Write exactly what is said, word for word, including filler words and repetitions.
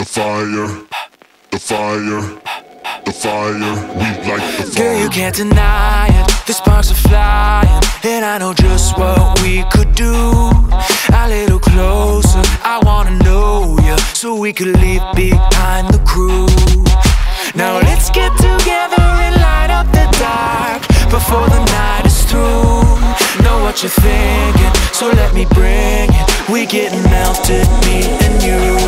fire, the fire, the fire, we like the fire. Girl, you can't deny it, the sparks are flying, and I know just what we could do. A little closer, I wanna know you, so we could leave behind the crew. Now let's get together and light up the dark before the night is through. Know what you're thinking, so let me bring it. We getting melted, me and you.